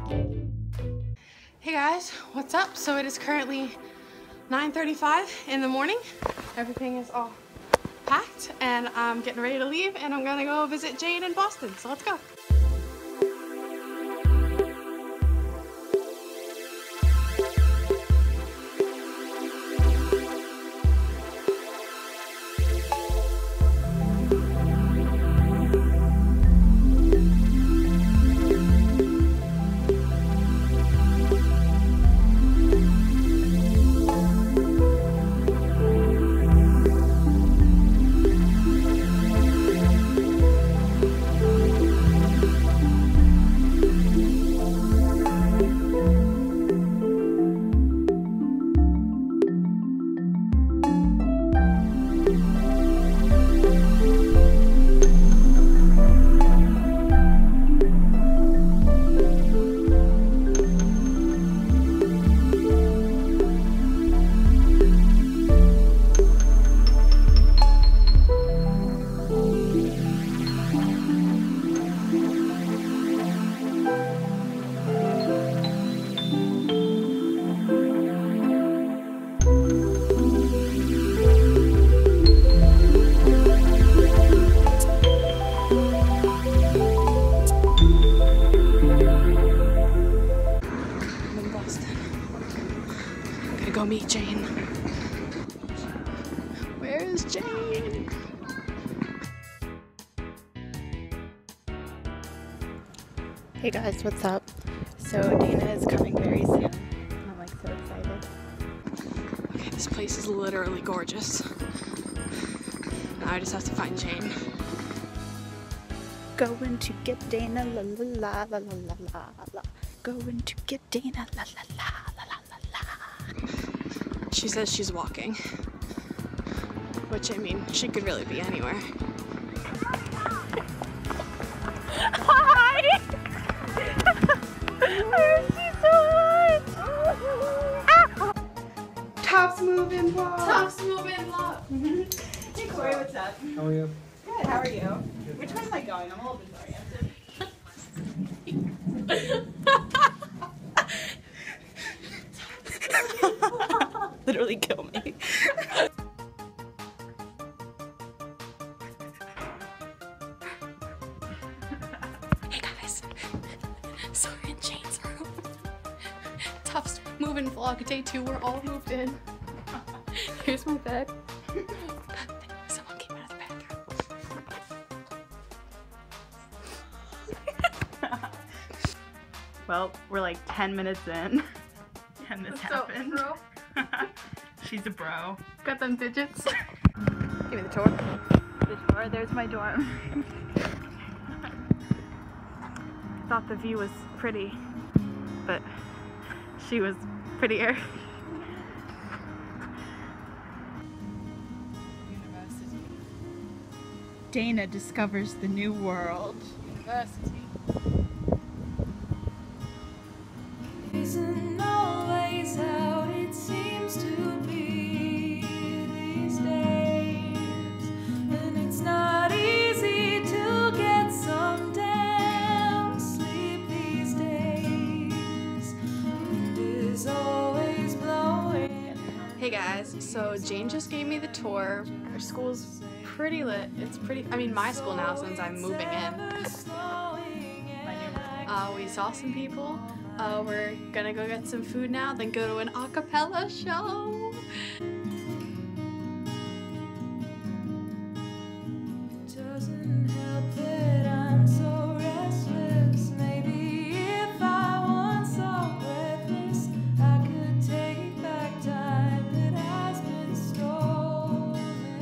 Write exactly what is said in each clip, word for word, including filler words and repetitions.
Hey guys, what's up? So it is currently nine thirty-five in the morning. Everything is all packed and I'm getting ready to leave and I'm gonna go visit Jane in Boston. So let's go. Go meet Jane. Where is Jane? Hey guys, what's up? So Dayna is coming very soon. I'm like so excited. Okay, this place is literally gorgeous. Now I just have to find Jane. Going to get Dayna, la la la la la la la. Going to get Dayna, la la la la la la la. She says she's walking, which I mean, she could really be anywhere. Hi! I miss you so much! Ah! Tops moving vlog! Tops moving vlog! Mm-hmm. Hey Corey, what's up? How are you? Good, how are you? Good. Which way am I going? I'm a little disoriented. Literally kill me. Hey guys, so we're in Jane's room. Tufts moving vlog day two. We're all moved in. Here's my bed. Someone came out of the bathroom. Well, we're like ten minutes in, and this What's happened. Up, bro? She's a bro. Got them digits. Give me the tour. The door, there's my dorm. I thought the view was pretty, but she was prettier. University. Dayna discovers the new world. University. Isn't always how it seems to be these days, and it's not easy to get some damn sleep these days. Wind is always blowing. Hey guys, so Jane just gave me the tour. Her school's pretty lit. It's pretty, I mean my school now since I'm moving in. Uh, we saw some people. Uh, we're gonna go get some food now, then go to an a cappella show. Doesn't help that I'm so restless. Maybe if I once so breathless, I could take back time that has been stolen.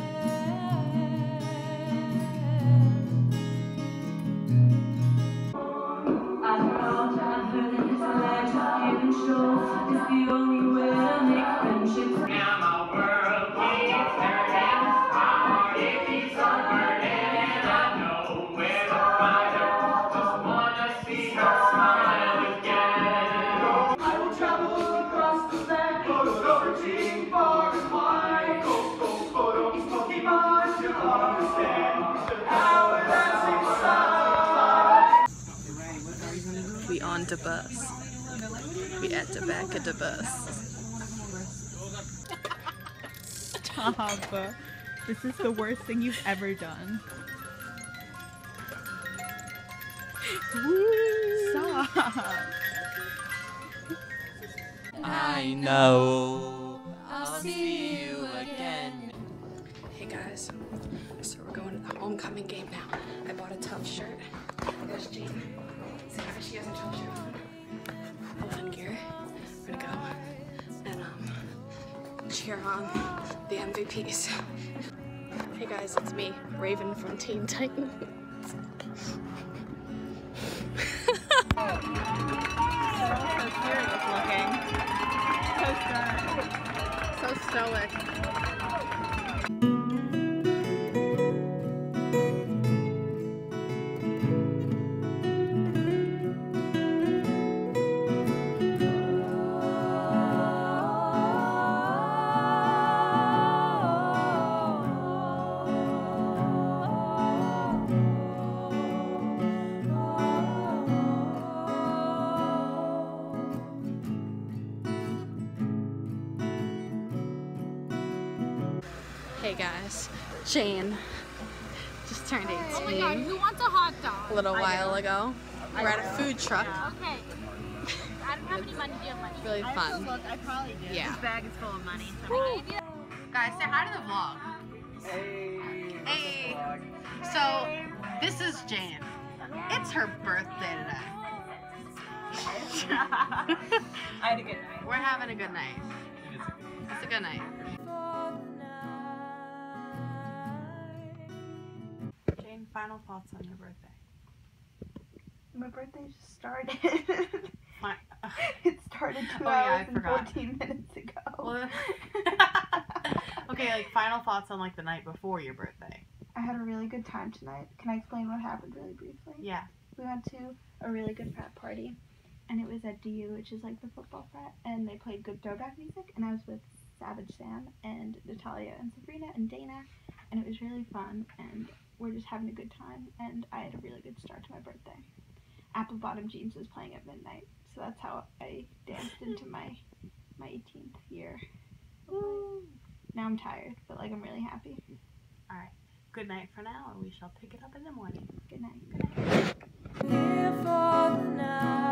After all childhood and it's a life of giving show, it's the only way to make friendships. the bus. We at the back of the bus. Stop. This is the worst thing you've ever done. Stop. I know I'll see you again. Hey guys, so we're going to the homecoming game now. I bought a tough shirt. There's Jane. See how she has a tough shirt on. Eleven gear. We're gonna go and um cheer on the M V Ps. Hey guys, it's me, Raven from Teen Titans. So serious looking. So stern. So stoic. Hey guys, Jane just turned eighteen. Oh my god, who wants a hot dog? A little while ago. We're at a food truck. Okay. I don't have any money. Do you have money? Really fun. Look, I probably do. Yeah. This bag is full of money. I gave you Guys, say hi to the vlog. Hey. Hey. So, this is Jane. It's her birthday today. I had a good night. We're having a good night. It's a good night. Jane, final thoughts on your birthday. My birthday just started. Fine. It started two Oh, yeah, I hours and forgot. fourteen minutes ago. Well, okay, like final thoughts on like the night before your birthday. I had a really good time tonight. Can I explain what happened really briefly? Yeah. We went to a really good frat party, and it was at D U, which is like the football frat, and they played good throwback music, and I was with Savage Sam and Natalia and Sabrina and Dayna, and it was really fun, and we're just having a good time, and I had a really good start to my birthday. Apple Bottom Jeans was playing at midnight, so that's how I danced into my my eighteenth year. Woo. Now I'm tired, but like I'm really happy. All right. Good night for now, and we shall pick it up in the morning. Good night. Good night. Here for the night.